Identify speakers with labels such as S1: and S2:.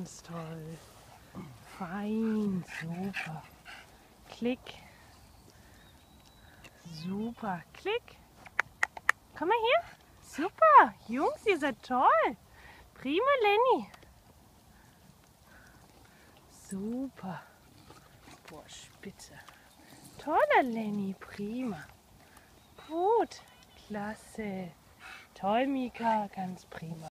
S1: Ganz toll. Fein. Super. Klick. Super. Klick. Komm mal hier. Super. Jungs, ihr seid toll. Prima, Lenny. Super. Boah, spitze. Toller Lenny. Prima. Gut. Klasse. Toll, Mika. Ganz prima.